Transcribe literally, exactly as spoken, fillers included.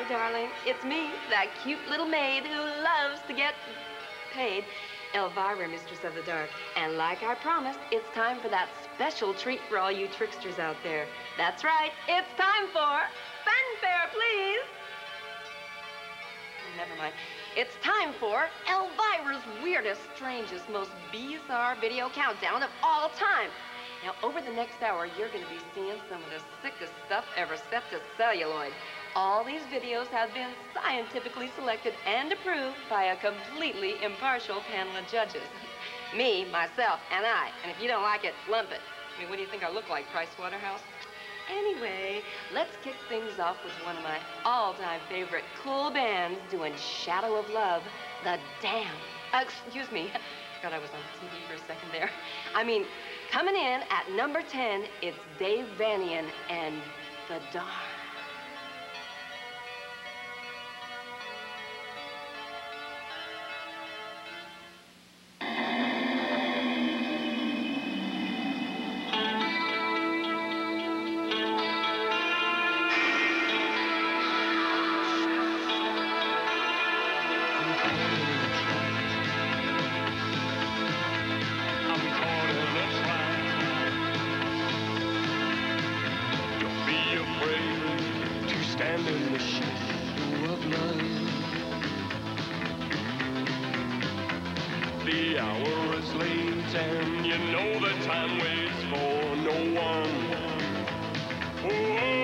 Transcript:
darling. It's me, that cute little maid who loves to get paid. Elvira, Mistress of the Dark. And like I promised, it's time for that special treat for all you tricksters out there. That's right, it's time for fanfare, please. Never mind. It's time for Elvira's weirdest, strangest, most bizarre video countdown of all time. Now, over the next hour, you're going to be seeing some of the sickest stuff ever set to celluloid. All these videos have been scientifically selected and approved by a completely impartial panel of judges. Me, myself, and I. And if you don't like it, lump it. I mean, what do you think I look like, Price Waterhouse? Anyway, let's kick things off with one of my all-time favorite cool bands doing Shadow of Love, The Damned. Uh, excuse me. God, I was on T V for a second there. I mean, coming in at number ten, it's Dave Vanian and The Darn. And you know the time waits for no one. Oh.